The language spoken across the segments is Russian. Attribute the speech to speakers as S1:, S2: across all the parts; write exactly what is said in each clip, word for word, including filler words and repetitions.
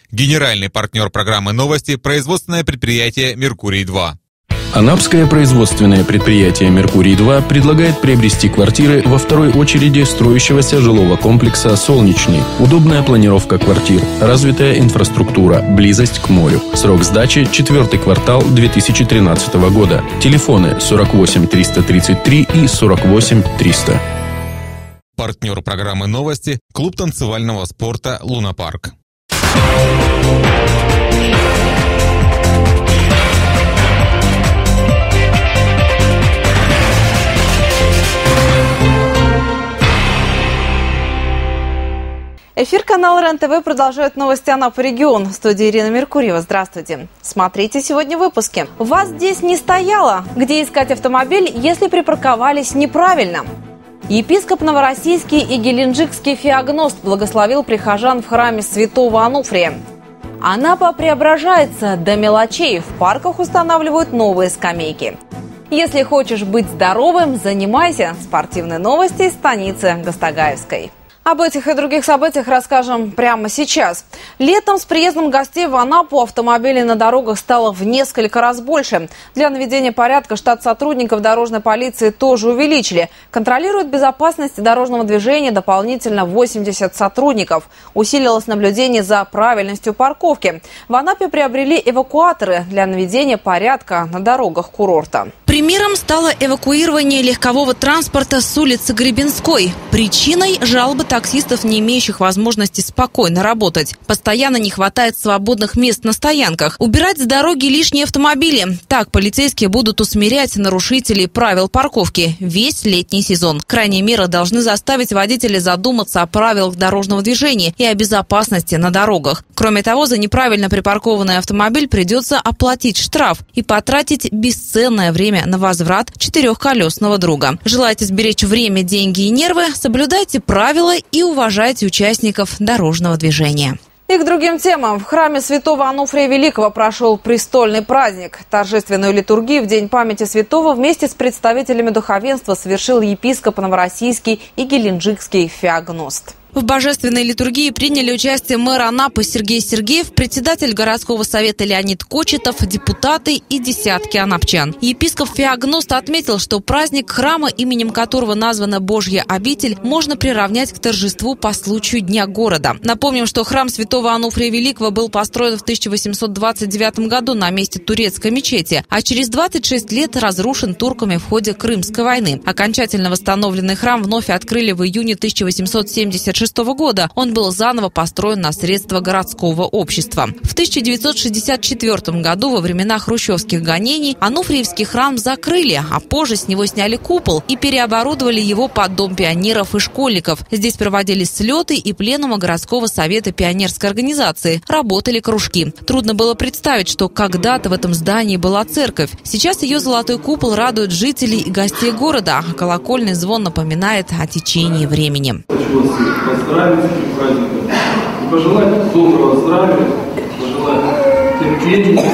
S1: Генеральный партнер программы «Новости» – производственное предприятие «Меркурий-два».
S2: Анапское производственное предприятие «Меркурий-два» предлагает приобрести квартиры во второй очереди строящегося жилого комплекса «Солнечный». Удобная планировка квартир, развитая инфраструктура, близость к морю. Срок сдачи – четвертый квартал две тысячи тринадцатого года. Телефоны сорок восемь триста тридцать три и сорок восемь триста.
S1: Партнер программы «Новости» – клуб танцевального спорта «Лунапарк».
S3: Эфир канала РЕН-ТВ продолжает новости Анапы регион. В студии Ирина Меркурьева. Здравствуйте. Смотрите сегодня в выпуске. Вас здесь не стояло. Где искать автомобиль, если припарковались неправильно? Епископ Новороссийский и Геленджикский феогност благословил прихожан в храме святого Ануфрия. Анапа преображается до мелочей. В парках устанавливают новые скамейки. Если хочешь быть здоровым, занимайся. Спортивные новости из станицы Гастагаевской. Об этих и других событиях расскажем прямо сейчас. Летом с приездом гостей в Анапу автомобилей на дорогах стало в несколько раз больше. Для наведения порядка штат сотрудников дорожной полиции тоже увеличили. Контролирует безопасность дорожного движения дополнительно восемьдесят сотрудников. Усилилось наблюдение за правильностью парковки. В Анапе приобрели эвакуаторы для наведения порядка на дорогах курорта.
S4: Примером стало эвакуирование легкового транспорта с улицы Гребенской. Причиной – жалобы таксистов, не имеющих возможности спокойно работать. Постоянно не хватает свободных мест на стоянках. Убирать с дороги лишние автомобили. Так полицейские будут усмирять нарушителей правил парковки весь летний сезон. Крайние меры должны заставить водителей задуматься о правилах дорожного движения и о безопасности на дорогах. Кроме того, за неправильно припаркованный автомобиль придется оплатить штраф и потратить бесценное время на возврат четырехколесного друга. Желаете сберечь время, деньги и нервы? Соблюдайте правила и уважайте участников дорожного движения.
S3: И к другим темам. В храме святого Ануфрия Великого прошел престольный праздник. Торжественную литургию в День памяти святого вместе с представителями духовенства совершил епископ Новороссийский и Геленджикский феогност.
S4: В божественной литургии приняли участие мэр Анапы Сергей Сергеев, председатель городского совета Леонид Кочетов, депутаты и десятки анапчан. Епископ феогност отметил, что праздник храма, именем которого названа Божья обитель, можно приравнять к торжеству по случаю Дня города. Напомним, что храм святого Ануфрия Великого был построен в тысяча восемьсот двадцать девятом году на месте турецкой мечети, а через двадцать шесть лет разрушен турками в ходе Крымской войны. Окончательно восстановленный храм вновь открыли в июне тысяча восемьсот семьдесят шестого года. Он был заново построен на средства городского общества. В тысяча девятьсот шестьдесят четвёртом году, во времена хрущевских гонений, Ануфриевский храм закрыли, а позже с него сняли купол и переоборудовали его под дом пионеров и школьников. Здесь проводились слеты и пленумы городского совета пионерской организации. Работали кружки. Трудно было представить, что когда-то в этом здании была церковь. Сейчас ее золотой купол радует жителей и гостей города, а колокольный звон напоминает о течении времени.
S5: Поздравить с этим праздником и пожелать доброго здравия, пожелать терпения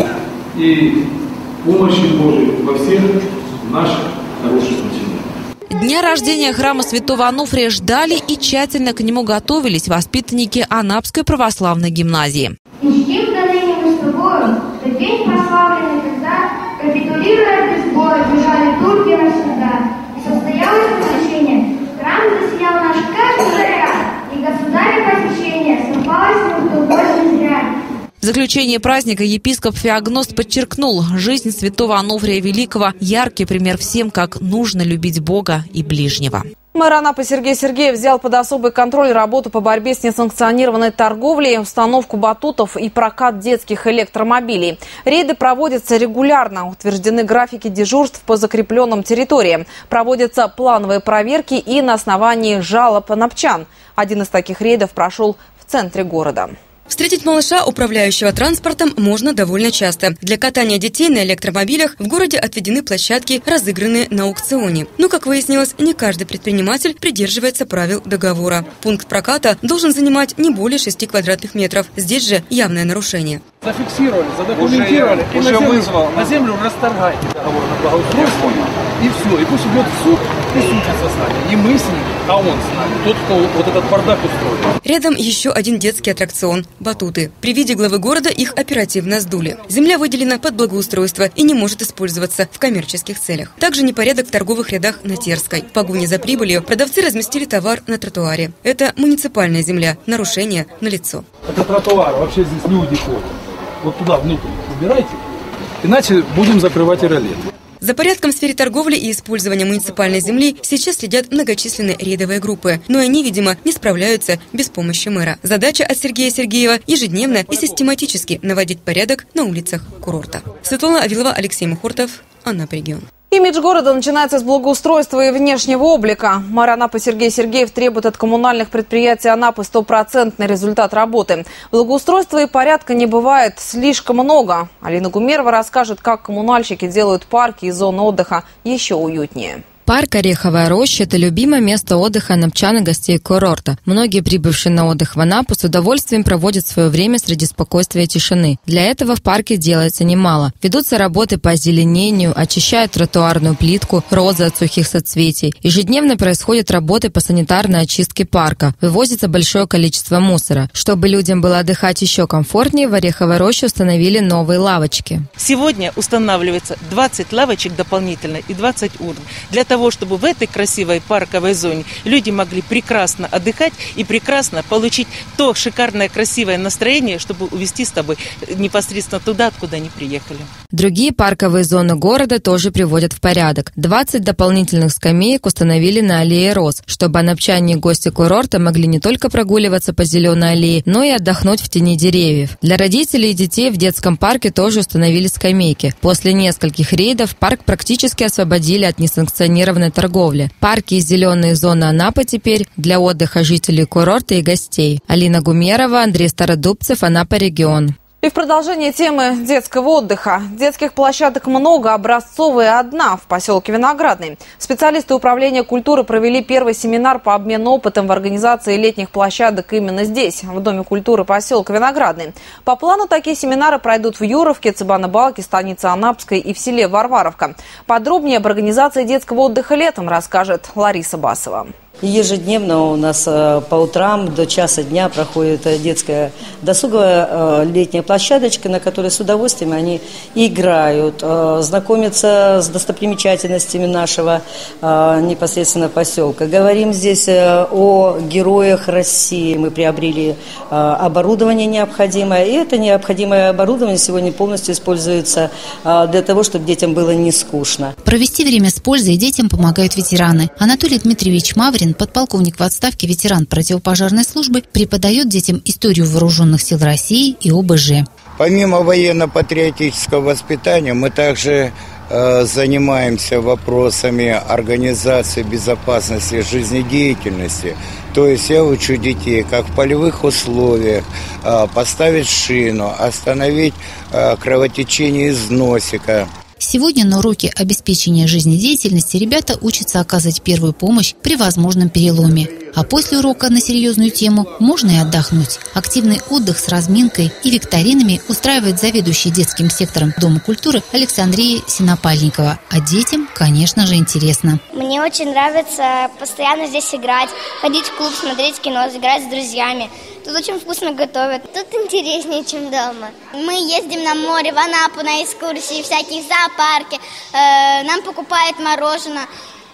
S5: и помощи Божией во всех наших хороших начинаниях.
S4: Дня рождения храма святого Ануфрия ждали и тщательно к нему готовились воспитанники Анапской православной гимназии.
S6: И ждем до ныне мы с тобою, тот день прославленный, когда, капитулируя без боя, бежали турки навсегда. И состоялось назначение. Храм засиял наш каждый заряд, и государя посещение совпалось с ним, что больше зря.
S4: В заключение праздника епископ феогност подчеркнул: жизнь святого Ануфрия Великого – яркий пример всем, как нужно любить Бога и ближнего.
S3: Мэр Анапы Сергей Сергеев взял под особый контроль работу по борьбе с несанкционированной торговлей, установку батутов и прокат детских электромобилей. Рейды проводятся регулярно. Утверждены графики дежурств по закрепленным территориям. Проводятся плановые проверки и на основании жалоб анапчан. Один из таких рейдов прошел в центре города.
S7: Встретить малыша, управляющего транспортом, можно довольно часто. Для катания детей на электромобилях в городе отведены площадки, разыгранные на аукционе. Но, как выяснилось, не каждый предприниматель придерживается правил договора. Пункт проката должен занимать не более шести квадратных метров. Здесь же явное нарушение.
S5: Зафиксировали, задокументировали, уже, и уже на, землю, вызвал. на землю расторгайте договор на благоустройство, и все. И пусть идет в суд, и суд составит. И мы с ним. а он с нами. Тот, кто вот этот бардак устроил.
S7: Рядом еще один детский аттракцион – батуты. При виде главы города их оперативно сдули. Земля выделена под благоустройство и не может использоваться в коммерческих целях. Также непорядок в торговых рядах на Терской. В погоне за прибылью продавцы разместили товар на тротуаре. Это муниципальная земля. Нарушение налицо.
S5: Это тротуар. Вообще здесь люди ходят. Вот туда внутрь убирайте. Иначе будем закрывать и ролет.
S7: За порядком в сфере торговли и использования муниципальной земли сейчас следят многочисленные рейдовые группы. Но они, видимо, не справляются без помощи мэра. Задача от Сергея Сергеева – ежедневно и систематически наводить порядок на улицах курорта. Светлана Авилова, Алексей Мухортов, Анапа регион.
S3: Имидж города начинается с благоустройства и внешнего облика. Мэр Анапы Сергей Сергеев требует от коммунальных предприятий Анапы стопроцентный результат работы. Благоустройства и порядка не бывает слишком много. Алина Гумерова расскажет, как коммунальщики делают парки и зоны отдыха еще уютнее.
S8: Парк «Ореховая роща» – это любимое место отдыха анапчан и гостей курорта. Многие, прибывшие на отдых в Анапу, с удовольствием проводят свое время среди спокойствия и тишины. Для этого в парке делается немало. Ведутся работы по озеленению, очищают тротуарную плитку, розы от сухих соцветий. Ежедневно происходят работы по санитарной очистке парка. Вывозится большое количество мусора. Чтобы людям было отдыхать еще комфортнее, в «Ореховой роще» установили новые лавочки.
S9: Сегодня устанавливается двадцать лавочек дополнительно и двадцать урн. Для того, того, чтобы в этой красивой парковой зоне люди могли прекрасно отдыхать и прекрасно получить то шикарное красивое настроение, чтобы увезти с тобой непосредственно туда, откуда они приехали.
S8: Другие парковые зоны города тоже приводят в порядок. двадцать дополнительных скамеек установили на аллее роз, чтобы анапчане и гости курорта могли не только прогуливаться по зеленой аллее, но и отдохнуть в тени деревьев. Для родителей и детей в детском парке тоже установили скамейки. После нескольких рейдов парк практически освободили от несанкционированной торговли. Парки и зеленые зоны Анапы теперь для отдыха жителей курорта и гостей. Алина Гумерова, Андрей Стародубцев, Анапа регион.
S3: И в продолжение темы детского отдыха. Детских площадок много, образцовая одна в поселке Виноградный. Специалисты управления культуры провели первый семинар по обмену опытом в организации летних площадок именно здесь, в Доме культуры поселка Виноградный. По плану такие семинары пройдут в Юровке, Цыбано-Балке, станице Анапской и в селе Варваровка. Подробнее об организации детского отдыха летом расскажет Лариса Басова.
S10: Ежедневно у нас по утрам до часа дня проходит детская досуговая летняя площадочка, на которой с удовольствием они играют, знакомятся с достопримечательностями нашего непосредственно поселка. Говорим здесь о героях России. Мы приобрели оборудование необходимое, и это необходимое оборудование сегодня полностью используется для того, чтобы детям было не скучно.
S11: Провести время с пользой детям помогают ветераны. Анатолий Дмитриевич Маврин, подполковник в отставке, ветеран противопожарной службы, преподает детям историю вооруженных сил России и О Бэ Жэ.
S12: Помимо военно-патриотического воспитания, мы также э, занимаемся вопросами организации безопасности жизнедеятельности. То есть я учу детей, как в полевых условиях э, поставить шину, остановить э, кровотечение из носика.
S11: Сегодня на уроке обеспечения жизнедеятельности ребята учатся оказывать первую помощь при возможном переломе. А после урока на серьезную тему можно и отдохнуть. Активный отдых с разминкой и викторинами устраивает заведующий детским сектором Дома культуры Александрия Синопальникова. А детям, конечно же, интересно.
S6: Мне очень нравится постоянно здесь играть, ходить в клуб, смотреть кино, играть с друзьями. Тут очень вкусно готовят. Тут интереснее, чем дома. Мы ездим на море, в Анапу на экскурсии, всякие зоопарки. Э, нам покупают мороженое.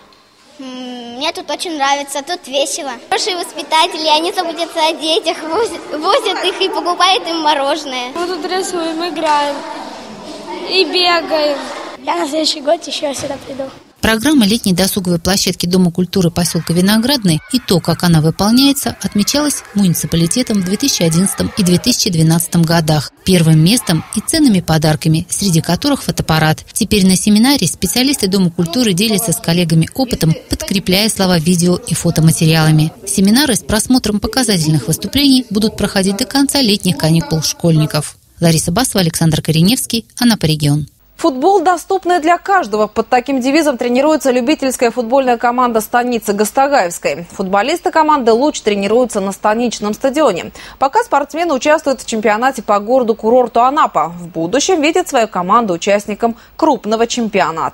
S6: Мне тут очень нравится, тут весело. Хорошие воспитатели, они заботятся о детях, возят, возят их и покупают им мороженое.
S13: Мы тут рисуем, играем и бегаем.
S6: Я на следующий год еще сюда приду.
S11: Программа летней досуговой площадки Дома культуры поселка Виноградный и то, как она выполняется, отмечалась муниципалитетом в две тысячи одиннадцатом и две тысячи двенадцатом годах. Первым местом и ценными подарками, среди которых фотоаппарат. Теперь на семинаре специалисты Дома культуры делятся с коллегами опытом, подкрепляя слова видео и фотоматериалами. Семинары с просмотром показательных выступлений будут проходить до конца летних каникул школьников. Лариса Басова, Александр Кореневский, Анапа регион.
S3: Футбол, доступный для каждого. Под таким девизом тренируется любительская футбольная команда станицы Гастагаевской. Футболисты команды «Луч» тренируются на станичном стадионе. Пока спортсмены участвуют в чемпионате по городу-курорту Анапа. В будущем видят свою команду участником крупного чемпионата.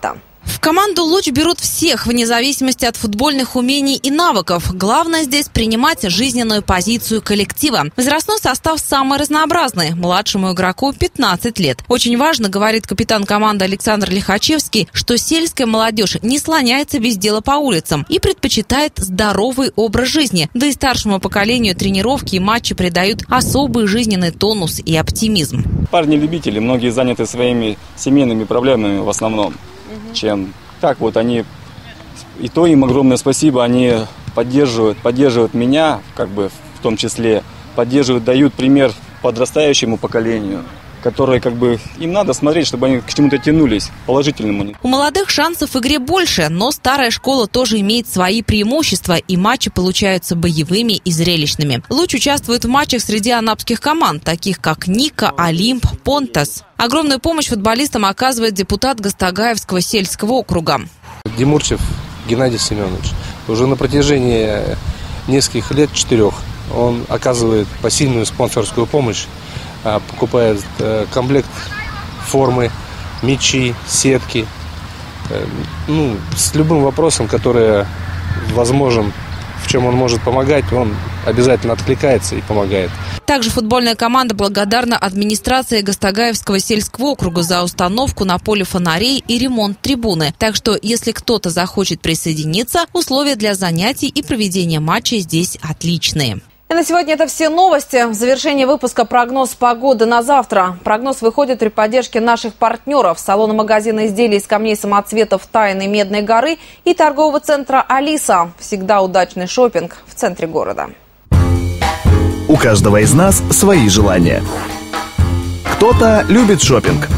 S4: В команду «Луч» берут всех, вне зависимости от футбольных умений и навыков. Главное здесь принимать жизненную позицию коллектива. Возрастной состав самый разнообразный. Младшему игроку пятнадцать лет. Очень важно, говорит капитан команды Александр Лихачевский, что сельская молодежь не слоняется без дела по улицам и предпочитает здоровый образ жизни. Да и старшему поколению тренировки и матчи придают особый жизненный тонус и оптимизм.
S14: Парни-любители, многие заняты своими семейными проблемами в основном. Чем так вот они, и то им огромное спасибо, они поддерживают, поддерживают меня, как бы в том числе, поддерживают, дают пример подрастающему поколению, которые как бы им надо смотреть, чтобы они к чему-то тянулись, положительному.
S4: У молодых шансов в игре больше, но старая школа тоже имеет свои преимущества, и матчи получаются боевыми и зрелищными. «Луч» участвует в матчах среди анапских команд, таких как «Ника», «Олимп», «Понтас». Огромную помощь футболистам оказывает депутат Гастагаевского сельского округа.
S15: Демурчев Геннадий Семенович уже на протяжении нескольких лет, четырех, он оказывает посильную спонсорскую помощь, покупает комплект формы, мячи, сетки, ну, с любым вопросом, который возможен, в чем он может помогать, он обязательно откликается и помогает.
S4: Также футбольная команда благодарна администрации Гастагаевского сельского округа за установку на поле фонарей и ремонт трибуны. Так что, если кто-то захочет присоединиться, условия для занятий и проведения матчей здесь отличные.
S3: И на сегодня это все новости. В завершении выпуска прогноз погоды на завтра. Прогноз выходит при поддержке наших партнеров. Салона-магазина изделий из камней самоцветов «Тайны Медной горы» и торгового центра «Алиса». Всегда удачный шопинг в центре города.
S16: У каждого из нас свои желания. Кто-то любит шопинг.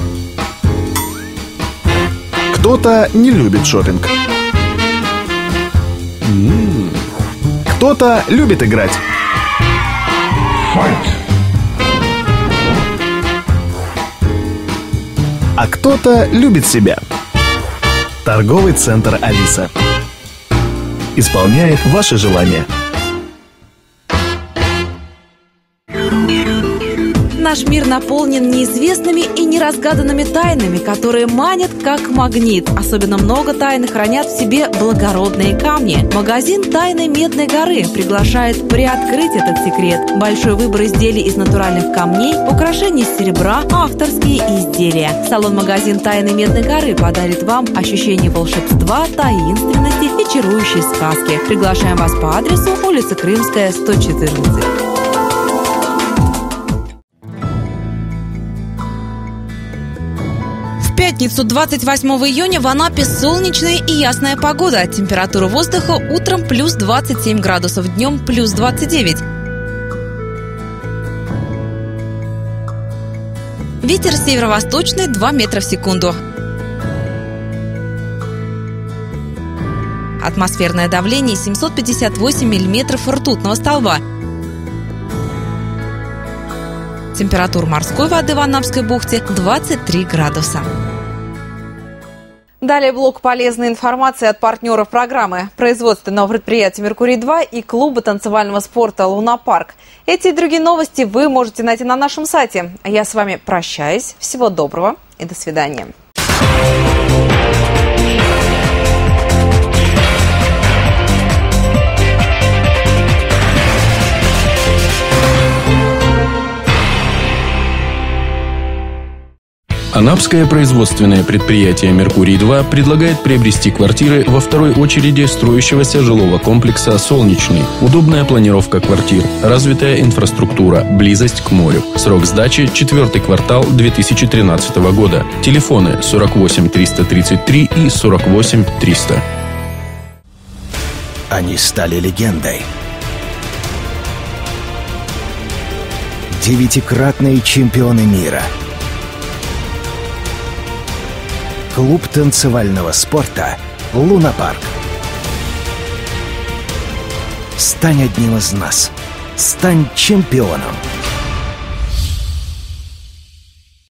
S16: Кто-то не любит шопинг. М-м-м. Кто-то любит играть. А кто-то любит себя. Торговый центр «Алиса» исполняет ваши желания.
S4: Наш мир наполнен неизвестными и неразгаданными тайнами, которые манят как магнит. Особенно много тайн хранят в себе благородные камни. Магазин «Тайны Медной горы» приглашает приоткрыть этот секрет. Большой выбор изделий из натуральных камней, украшений из серебра, авторские изделия. Салон-магазин «Тайны Медной горы» подарит вам ощущение волшебства, таинственности и чарующей сказки. Приглашаем вас по адресу улица Крымская, сто четырнадцать. В пятницу, двадцать восьмого июня, в Анапе солнечная и ясная погода. Температура воздуха утром плюс двадцать семь градусов, днем плюс двадцать девять. Ветер северо-восточный два метра в секунду. Атмосферное давление семьсот пятьдесят восемь миллиметров ртутного столба. Температура морской воды в Анапской бухте двадцать три градуса.
S3: Далее блок полезной информации от партнеров программы. Производственного предприятия «Меркурий-два» и клуба танцевального спорта «Лунапарк». Эти и другие новости вы можете найти на нашем сайте. А я с вами прощаюсь. Всего доброго и до свидания.
S2: Анапское производственное предприятие «Меркурий-два» предлагает приобрести квартиры во второй очереди строящегося жилого комплекса «Солнечный». Удобная планировка квартир, развитая инфраструктура, близость к морю. Срок сдачи – четвертый квартал две тысячи тринадцатого года. Телефоны сорок восемь триста тридцать три и сорок восемь триста.
S16: Они стали легендой. Девятикратные чемпионы мира. Клуб танцевального спорта «Лунапарк». Стань одним из нас. Стань чемпионом.